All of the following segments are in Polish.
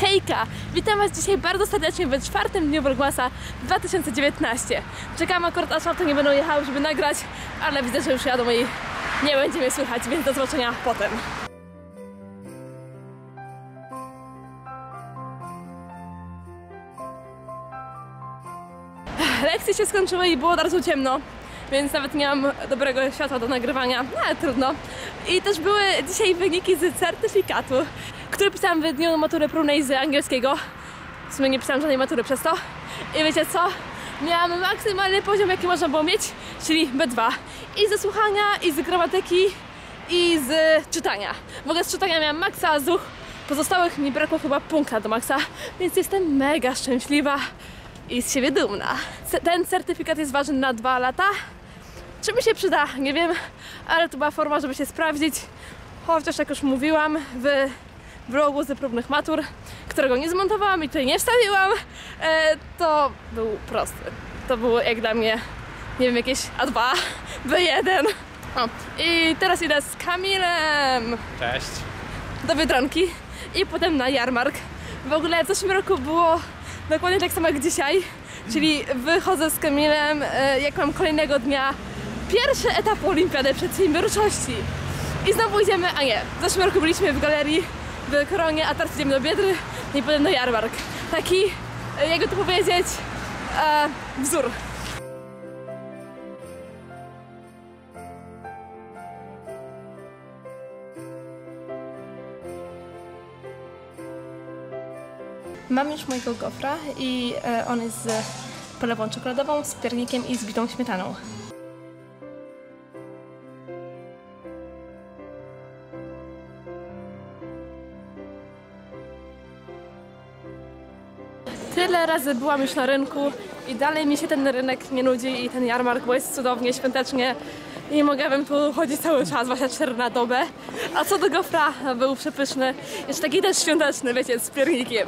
Hejka! Witam Was dzisiaj bardzo serdecznie w czwartym dniu Vlogmasa 2019. Czekam akurat aż auto nie będą jechały, żeby nagrać, ale widzę, że już jadą i nie będzie mnie słychać, więc do zobaczenia potem. Lekcje się skończyły i było od razu ciemno, więc nawet nie mam dobrego światła do nagrywania, ale trudno. I też były dzisiaj wyniki z certyfikatu, który pisałam w dniu matury próbnej z angielskiego. W sumie nie pisałam żadnej matury przez to. I wiecie co? Miałam maksymalny poziom, jaki można było mieć, czyli B2. I ze słuchania, i z gramatyki, i z czytania. W ogóle z czytania miałam maksa, a z pozostałych mi brakło chyba punkta do maksa, więc jestem mega szczęśliwa i z siebie dumna. Ten certyfikat jest ważny na 2 lata. Czy mi się przyda? Nie wiem, ale to była forma, żeby się sprawdzić. Chociaż jak już mówiłam w vlogu z próbnych matur, którego nie zmontowałam i tutaj nie wstawiłam, to był prosty. To było jak dla mnie, nie wiem, jakieś A2, B1. O, i teraz idę z Kamilem. Cześć. Do Biedronki i potem na jarmark. W ogóle w zeszłym roku było dokładnie tak samo jak dzisiaj, czyli wychodzę z Kamilem, jak mam kolejnego dnia pierwszy etap olimpiady przedsiębiorczości. I znowu idziemy, a nie, w zeszłym roku byliśmy w galerii w Koronie, a teraz idziemy do Biedry i potem na jarmark. Taki, jakby to powiedzieć, wzór. Mam już mojego gofra i on jest z polewą czekoladową, z piernikiem i z bitą śmietaną. Tyle razy byłam już na rynku i dalej mi się ten rynek nie nudzi i ten jarmark, bo jest cudownie, świątecznie i mogłabym tu chodzić cały czas, 24 na dobę. A co do gofra, był przepyszny, jeszcze taki też świąteczny, wiecie, z piernikiem.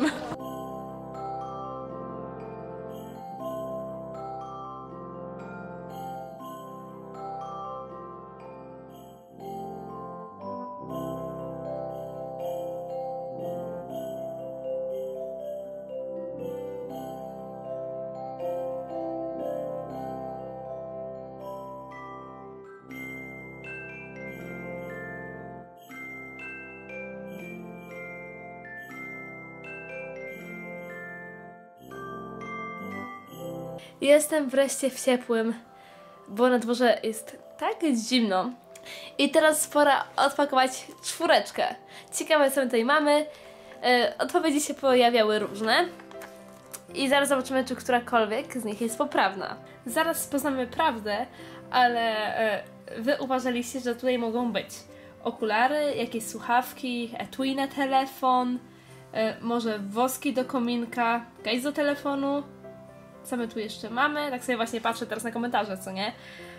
Jestem wreszcie w ciepłym, bo na dworze jest tak zimno. I teraz pora odpakować 4. Ciekawe, co my tutaj mamy. Odpowiedzi się pojawiały różne. I zaraz zobaczymy, czy którakolwiek z nich jest poprawna. Zaraz poznamy prawdę, ale wy uważaliście, że tutaj mogą być okulary, jakieś słuchawki, etui na telefon, może woski do kominka, gajz do telefonu. Co my tu jeszcze mamy? Tak sobie właśnie patrzę teraz na komentarze, co nie?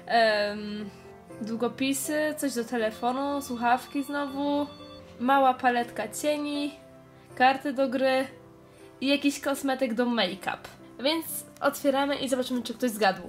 Długopisy, coś do telefonu, słuchawki znowu, mała paletka cieni, karty do gry i jakiś kosmetyk do make-up. Więc otwieramy i zobaczymy, czy ktoś zgadł.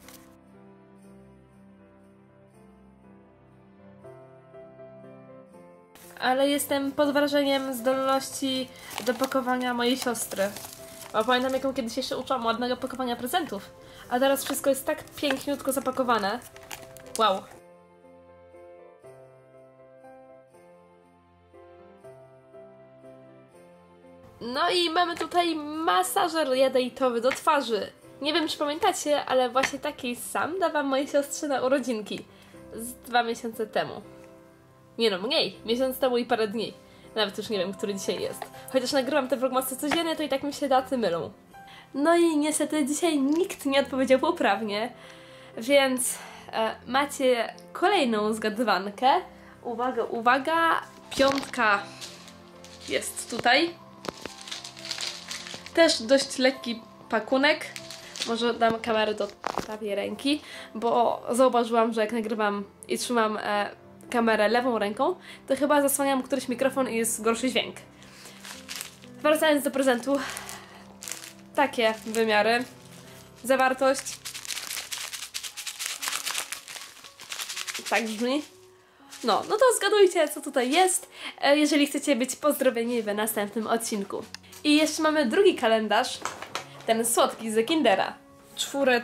Ale jestem pod wrażeniem zdolności do pakowania mojej siostry. Bo pamiętam, jaką kiedyś jeszcze uczyłam ładnego pakowania prezentów. A teraz wszystko jest tak piękniutko zapakowane. Wow. No i mamy tutaj masażer jadejtowy do twarzy. Nie wiem, czy pamiętacie, ale właśnie taki sam dawałam mojej siostrze na urodzinki. Z 2 miesiące temu. Nie no, mniej. Miesiąc temu i parę dni. Nawet już nie wiem, który dzisiaj jest. Chociaż nagrywam te vlogmasy codziennie, to i tak mi się daty mylą. No i niestety dzisiaj nikt nie odpowiedział poprawnie, więc macie kolejną zgadywankę. Uwaga, uwaga, 5 jest tutaj. Też dość lekki pakunek. Może dam kamerę do prawej ręki, bo zauważyłam, że jak nagrywam i trzymam kamerę lewą ręką, to chyba zasłaniam któryś mikrofon i jest gorszy dźwięk. Wracając do prezentu, takie wymiary, zawartość, tak brzmi. No to zgadujcie, co tutaj jest, jeżeli chcecie być pozdrowieni w następnym odcinku. I jeszcze mamy drugi kalendarz, ten słodki z Kindera. 4.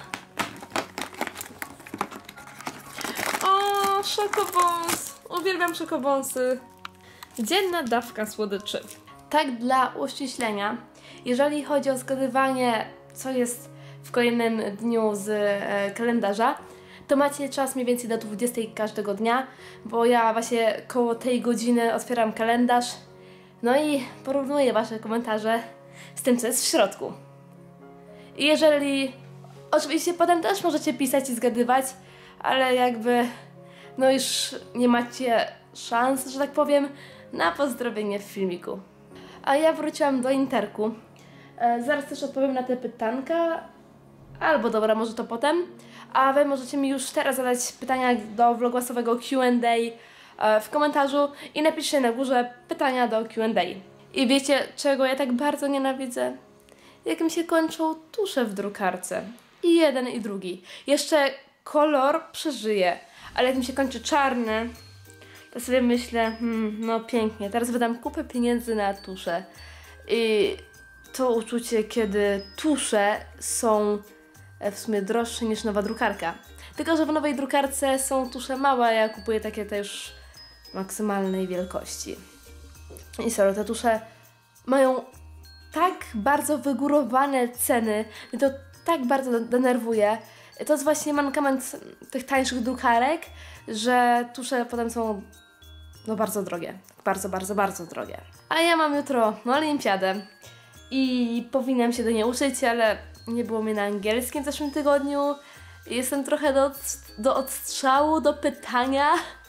O, szokobons! Uwielbiam szokobonsy. Dzienna dawka słodyczy. Tak dla uściślenia, jeżeli chodzi o zgadywanie, co jest w kolejnym dniu z kalendarza, to macie czas mniej więcej do 20 każdego dnia, bo ja właśnie koło tej godziny otwieram kalendarz, no i porównuję wasze komentarze z tym, co jest w środku. I jeżeli... Oczywiście potem też możecie pisać i zgadywać, ale jakby... no już nie macie szans, że tak powiem, na pozdrowienie w filmiku. A ja wróciłam do Interku. Zaraz też odpowiem na te pytanka. Albo dobra, może to potem. A wy możecie mi już teraz zadać pytania do vlogmasowego Q&A w komentarzu i napiszcie na górze pytania do Q&A. I wiecie, czego ja tak bardzo nienawidzę? Jak mi się kończą tusze w drukarce. I jeden, i drugi. Jeszcze kolor przeżyje, ale jak mi się kończy czarny, to sobie myślę, no pięknie, teraz wydam kupę pieniędzy na tusze. I to uczucie, kiedy tusze są w sumie droższe niż nowa drukarka. Tylko że w nowej drukarce są tusze małe, a ja kupuję takie te już maksymalnej wielkości. I sorry, te tusze mają tak bardzo wygórowane ceny, mnie to tak bardzo denerwuje. To jest właśnie mankament tych tańszych drukarek, że tusze potem są no bardzo drogie. Bardzo, bardzo, bardzo drogie. A ja mam jutro olimpiadę i powinnam się do niej uczyć, ale nie było mnie na angielskim w zeszłym tygodniu. Jestem trochę do odstrzału, do pytania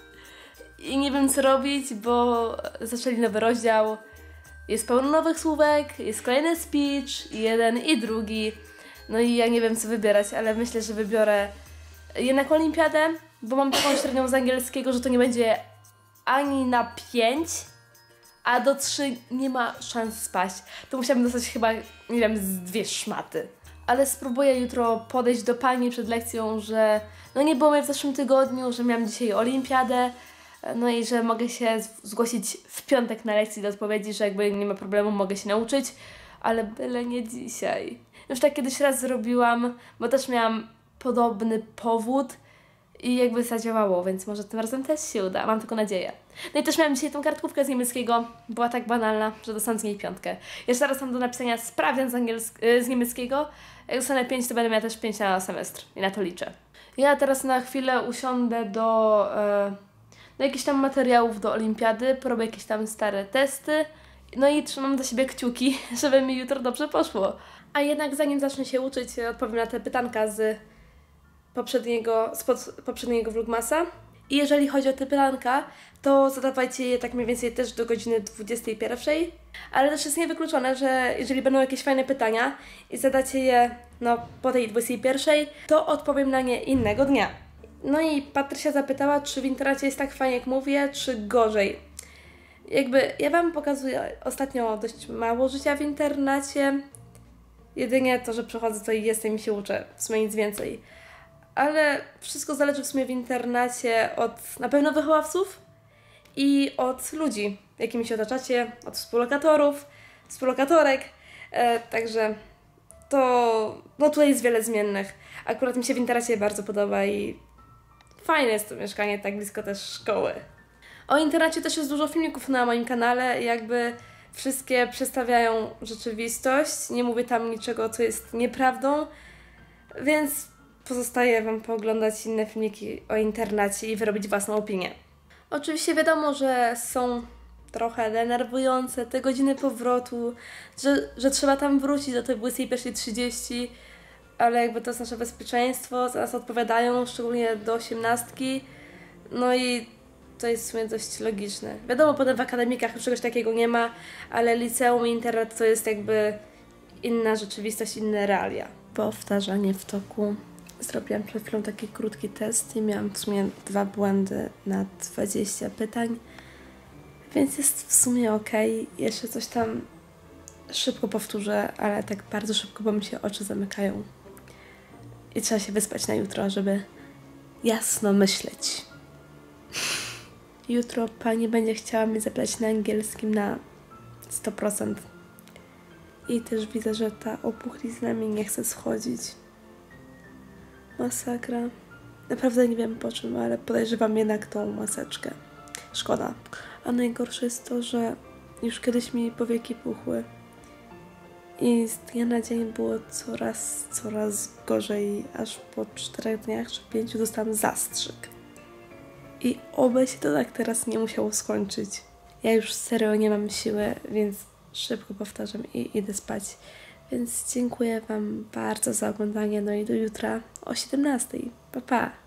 i nie wiem co robić, bo zaczęli nowy rozdział. Jest pełno nowych słówek, jest kolejny speech, jeden i drugi. No i ja nie wiem co wybierać, ale myślę, że wybiorę jednak olimpiadę, bo mam taką średnią z angielskiego, że to nie będzie ani na 5, a do 3 nie ma szans spaść. To musiałabym dostać chyba, nie wiem, z 2 szmaty. Ale spróbuję jutro podejść do pani przed lekcją, że no nie było mnie w zeszłym tygodniu, że miałam dzisiaj olimpiadę, no i że mogę się zgłosić w piątek na lekcji do odpowiedzi, że jakby nie ma problemu, mogę się nauczyć, ale byle nie dzisiaj. Już tak kiedyś raz zrobiłam, bo też miałam podobny powód i jakby zadziałało, więc może tym razem też się uda, mam tylko nadzieję. No i też miałam dzisiaj tą kartkówkę z niemieckiego, była tak banalna, że dostanę z niej 5. Jeszcze teraz mam do napisania sprawdzian z niemieckiego, jak dostanę 5, to będę miała też 5 na semestr i na to liczę. Ja teraz na chwilę usiądę do jakichś tam materiałów do olimpiady, porobię jakieś tam stare testy, no i trzymam do siebie kciuki, żeby mi jutro dobrze poszło. A jednak zanim zacznę się uczyć, odpowiem na te pytanka z poprzedniego vlogmasa. I jeżeli chodzi o te pytanka, to zadawajcie je tak mniej więcej też do godziny 21. Ale też jest niewykluczone, że jeżeli będą jakieś fajne pytania i zadacie je po tej 21, to odpowiem na nie innego dnia. No i Patrycja zapytała, czy w internecie jest tak fajnie jak mówię, czy gorzej. Jakby ja Wam pokazuję ostatnio dość mało życia w internacie. Jedynie to, że przychodzę tutaj i jestem i się uczę, w sumie nic więcej. Ale wszystko zależy w sumie w internacie od na pewno wychowawców i od ludzi, jakimi się otaczacie, od współlokatorów, współlokatorek. Także to tutaj jest wiele zmiennych. Akurat mi się w internacie bardzo podoba i fajne jest to mieszkanie tak blisko też szkoły. O internacie też jest dużo filmików na moim kanale, jakby wszystkie przedstawiają rzeczywistość, nie mówię tam niczego, co jest nieprawdą, więc pozostaje Wam pooglądać inne filmiki o internacie i wyrobić własną opinię. Oczywiście wiadomo, że są trochę denerwujące te godziny powrotu, że trzeba tam wrócić do tej 21:30, ale jakby to jest nasze bezpieczeństwo, za nas odpowiadają, szczególnie do 18. No i to jest w sumie dość logiczne. Wiadomo, potem w akademikach już czegoś takiego nie ma, ale liceum i internet to jest jakby inna rzeczywistość, inne realia. Powtarzanie w toku. Zrobiłam przed chwilą taki krótki test i miałam w sumie 2 błędy na 20 pytań, więc jest w sumie ok. Jeszcze coś tam szybko powtórzę, ale tak bardzo szybko, bo mi się oczy zamykają. I trzeba się wyspać na jutro, żeby jasno myśleć. Jutro pani będzie chciała mnie zapytać na angielskim na 100%. I też widzę, że ta opuchlizna mi nie chce schodzić. Masakra. Naprawdę nie wiem po czym, ale podejrzewam jednak tą maseczkę. Szkoda. A najgorsze jest to, że już kiedyś mi powieki puchły. I z dnia na dzień było coraz gorzej. Aż po 4 dniach czy 5 dostałam zastrzyk. I oby się to tak teraz nie musiało skończyć. Ja już serio nie mam siły, więc szybko powtarzam i idę spać. Więc dziękuję Wam bardzo za oglądanie. No i do jutra o 17:00. Pa, pa!